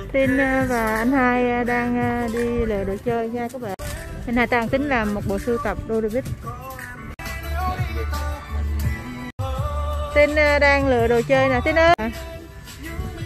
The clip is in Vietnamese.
Tin và anh Hai đang đi lựa đồ chơi nha các bạn. Anh Hai đang tính làm một bộ sưu tập đô David. Tin đang lựa đồ chơi nè Tin ơi.